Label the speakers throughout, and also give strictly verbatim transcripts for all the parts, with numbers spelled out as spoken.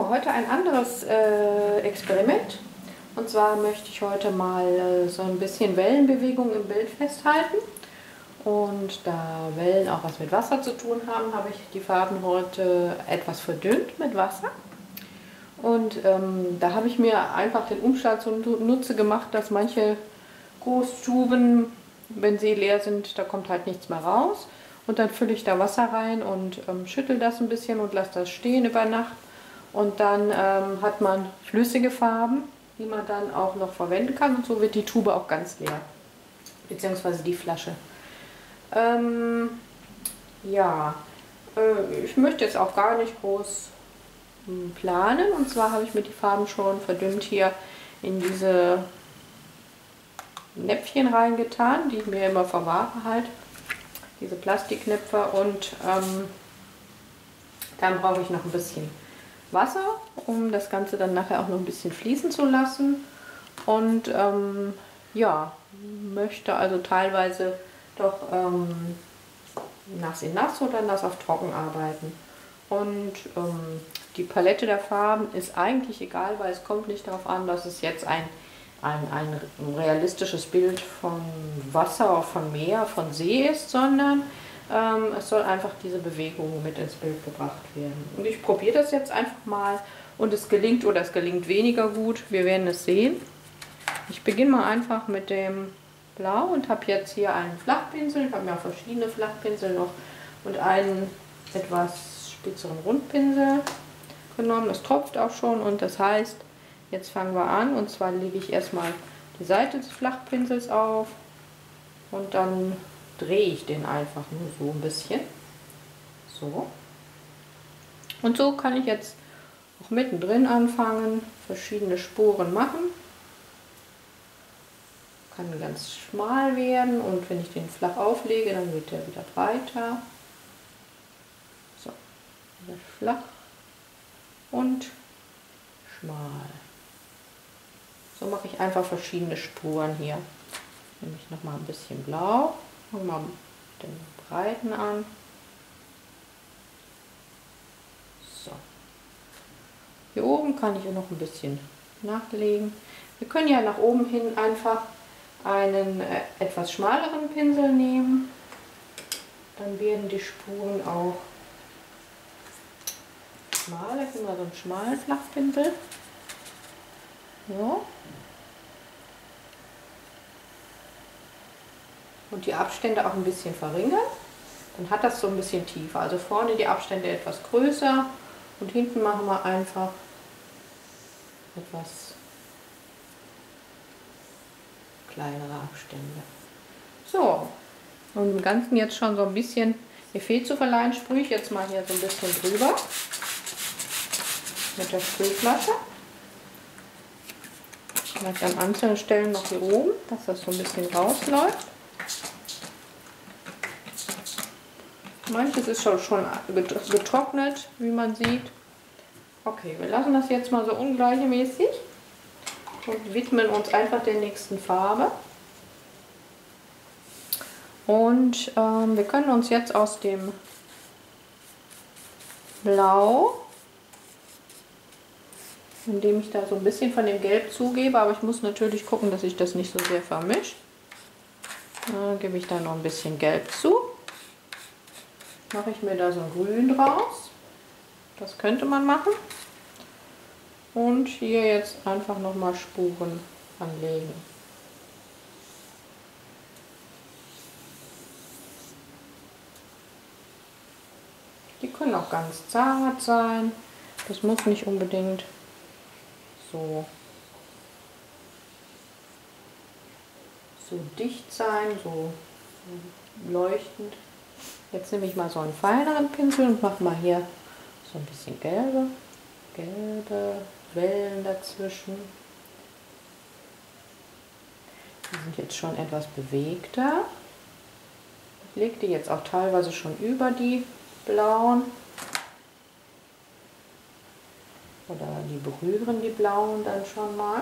Speaker 1: heute ein anderes äh, Experiment. Und zwar möchte ich heute mal äh, so ein bisschen Wellenbewegung im Bild festhalten. Und da Wellen auch was mit Wasser zu tun haben, habe ich die Farben heute etwas verdünnt mit Wasser. Und ähm, da habe ich mir einfach den Umstand zunutze gemacht, dass manche Großtuben, wenn sie leer sind, da kommt halt nichts mehr raus. Und dann fülle ich da Wasser rein und ähm, schüttel das ein bisschen und lasse das stehen über Nacht. Und dann ähm, hat man flüssige Farben, die man dann auch noch verwenden kann. Und so wird die Tube auch ganz leer, beziehungsweise die Flasche. Ähm, ja, äh, ich möchte jetzt auch gar nicht groß hm, planen. Und zwar habe ich mir die Farben schon verdünnt hier in diese Näpfchen reingetan, die ich mir immer verwahre halt. Diese Plastiknäpfe. Und ähm, dann brauche ich noch ein bisschen Wasser, um das Ganze dann nachher auch noch ein bisschen fließen zu lassen. Und ähm, ja, möchte also teilweise doch ähm, nass in nass oder nass auf trocken arbeiten. Und ähm, die Palette der Farben ist eigentlich egal, weil es kommt nicht darauf an, dass es jetzt ein, ein, ein realistisches Bild von Wasser, von Meer, von See ist, sondern ähm, es soll einfach diese Bewegung mit ins Bild gebracht werden. Und ich probiere das jetzt einfach mal und es gelingt oder es gelingt weniger gut. Wir werden es sehen. Ich beginne mal einfach mit dem Blau und habe jetzt hier einen Flachpinsel. Ich habe mir auch verschiedene Flachpinsel noch und einen etwas spitzeren Rundpinsel genommen. Das tropft auch schon und das heißt, jetzt fangen wir an. Und zwar lege ich erstmal die Seite des Flachpinsels auf und dann drehe ich den einfach nur so ein bisschen. So. Und so kann ich jetzt auch mittendrin anfangen, verschiedene Spuren machen. Kann ganz schmal werden und wenn ich den flach auflege, dann wird der wieder breiter. So, wieder flach und schmal. So mache ich einfach verschiedene Spuren hier. Nehme ich noch mal ein bisschen Blau, fange mal den breiten an. So. Hier oben kann ich noch ein bisschen nachlegen. Wir können ja nach oben hin einfach einen äh, etwas schmaleren Pinsel nehmen, dann werden die Spuren auch schmaler. Ich nehme mal so einen schmalen Flachpinsel. So. Und die Abstände auch ein bisschen verringern. Dann hat das so ein bisschen tiefer. Also vorne die Abstände etwas größer und hinten machen wir einfach etwas kleinere Abstände. So, und im Ganzen jetzt schon so ein bisschen Effekt zu verleihen, sprühe ich jetzt mal hier so ein bisschen drüber mit der Sprühflasche. Vielleicht an einzelnen Stellen noch hier oben, dass das so ein bisschen rausläuft. Manches ist schon, schon getrocknet, wie man sieht. Okay, wir lassen das jetzt mal so ungleichmäßig und widmen uns einfach der nächsten Farbe. Und ähm, wir können uns jetzt aus dem Blau, indem ich da so ein bisschen von dem Gelb zugebe, aber ich muss natürlich gucken, dass ich das nicht so sehr vermische. Dann gebe ich da noch ein bisschen Gelb zu. Mache ich mir da so ein Grün draus. Das könnte man machen. Und hier jetzt einfach nochmal Spuren anlegen. Die können auch ganz zart sein. Das muss nicht unbedingt so, so dicht sein, so leuchtend. Jetzt nehme ich mal so einen feineren Pinsel und mache mal hier so ein bisschen gelbe, gelbe Wellen dazwischen. Die sind jetzt schon etwas bewegter. Ich lege die jetzt auch teilweise schon über die blauen. Oder die berühren die blauen dann schon mal.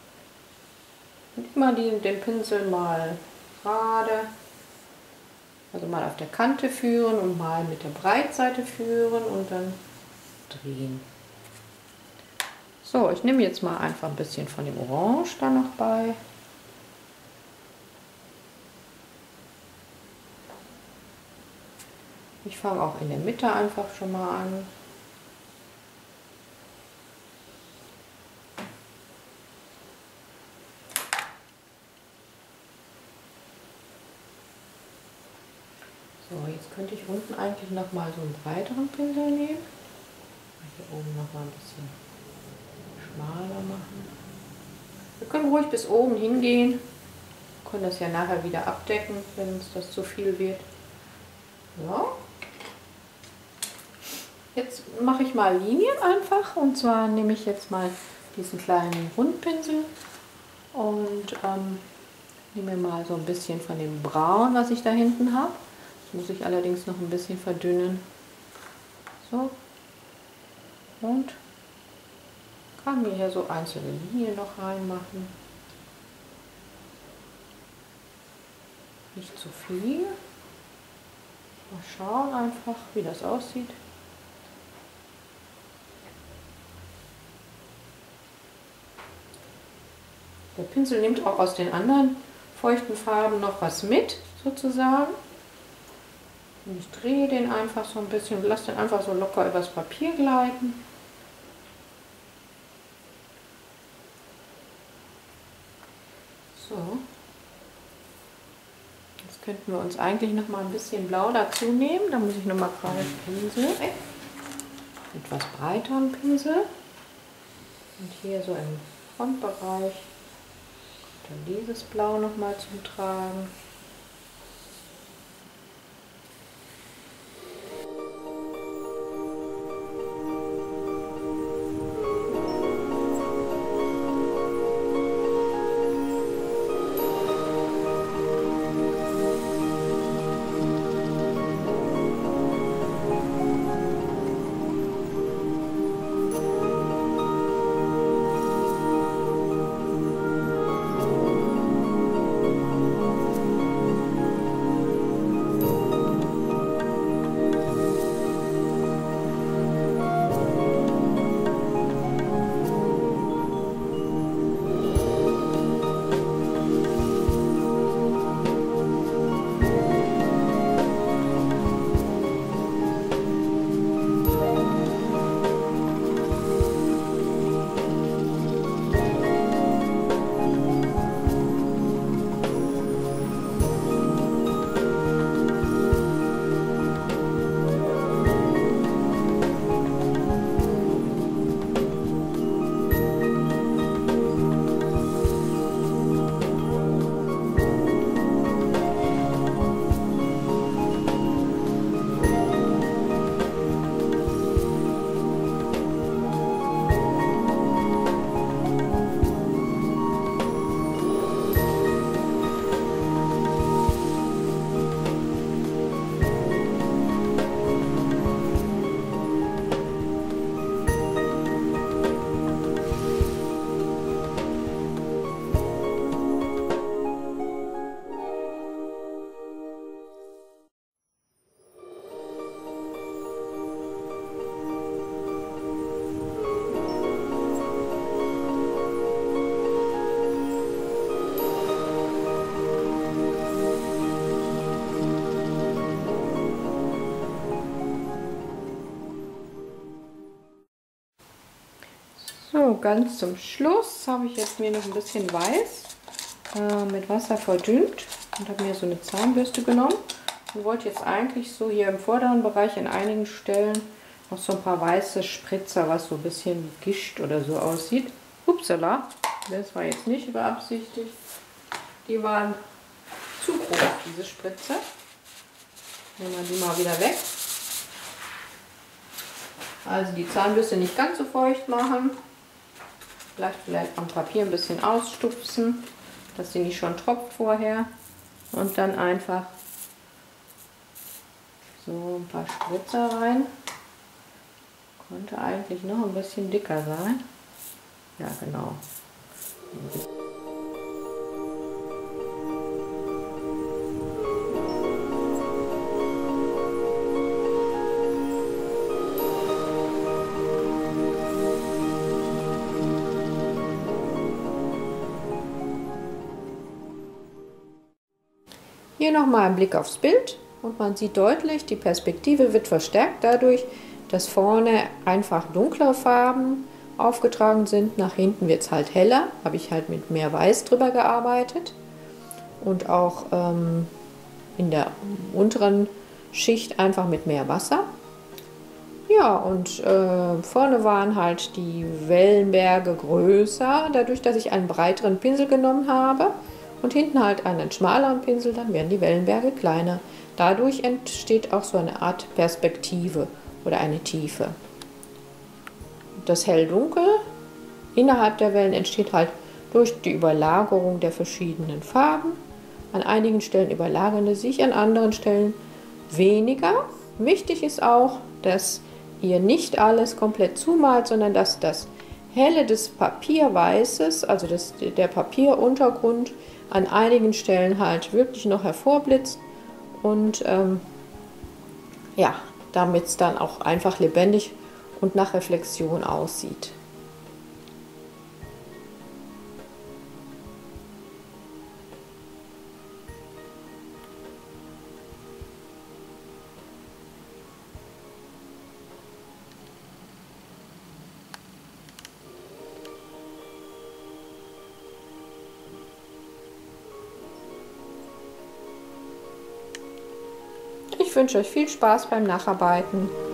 Speaker 1: Und immer die, den Pinsel mal gerade Also mal auf der Kante führen und mal mit der Breitseite führen und dann drehen. So, ich nehme jetzt mal einfach ein bisschen von dem Orange da noch bei. Ich fange auch in der Mitte einfach schon mal an. So, jetzt könnte ich unten eigentlich noch mal so einen breiteren Pinsel nehmen. Hier oben noch mal ein bisschen schmaler machen. Wir können ruhig bis oben hingehen. Wir können das ja nachher wieder abdecken, wenn uns das zu viel wird. So. Jetzt mache ich mal Linien einfach. Und zwar nehme ich jetzt mal diesen kleinen Rundpinsel und ähm, nehme mal so ein bisschen von dem Braun, was ich da hinten habe. Das muss ich allerdings noch ein bisschen verdünnen. So. Und kann mir hier so einzelne Linien noch reinmachen. Nicht zu viel. Mal schauen einfach, wie das aussieht. Der Pinsel nimmt auch aus den anderen feuchten Farben noch was mit, sozusagen. Und ich drehe den einfach so ein bisschen und lasse den einfach so locker übers Papier gleiten. So. Jetzt könnten wir uns eigentlich noch mal ein bisschen Blau dazu nehmen. Da muss ich noch mal gerade Pinsel. Etwas breiteren Pinsel. Und hier so im Frontbereich kommt dann dieses Blau noch mal zum Tragen. So, ganz zum Schluss habe ich jetzt mir noch ein bisschen Weiß äh, mit Wasser verdünnt und habe mir so eine Zahnbürste genommen und wollte jetzt eigentlich so hier im vorderen Bereich an einigen Stellen noch so ein paar weiße Spritzer, was so ein bisschen gischt oder so aussieht. Upsala, das war jetzt nicht beabsichtigt. Die waren zu groß, diese Spritze. Nehmen wir die mal wieder weg. Also die Zahnbürste nicht ganz so feucht machen. Vielleicht, vielleicht am Papier ein bisschen ausstupsen, dass sie nicht schon tropft vorher. Und dann einfach so ein paar Spritzer rein. Könnte eigentlich noch ein bisschen dicker sein. Ja, genau. Hier nochmal ein Blick aufs Bild und man sieht deutlich, die Perspektive wird verstärkt dadurch, dass vorne einfach dunklere Farben aufgetragen sind. Nach hinten wird es halt heller, habe ich halt mit mehr Weiß drüber gearbeitet. Und auch ähm, in der unteren Schicht einfach mit mehr Wasser. Ja, und äh, vorne waren halt die Wellenberge größer, dadurch, dass ich einen breiteren Pinsel genommen habe. Und hinten halt einen schmaleren Pinsel, dann werden die Wellenberge kleiner. Dadurch entsteht auch so eine Art Perspektive oder eine Tiefe. Das Hell-Dunkel innerhalb der Wellen entsteht halt durch die Überlagerung der verschiedenen Farben. An einigen Stellen überlagern sie sich, an anderen Stellen weniger. Wichtig ist auch, dass ihr nicht alles komplett zumalt, sondern dass das Helle des Papierweißes, also das, der Papieruntergrund, an einigen Stellen halt wirklich noch hervorblitzt und ähm, ja, damit es dann auch einfach lebendig und nach Reflexion aussieht. Ich wünsche euch viel Spaß beim Nacharbeiten.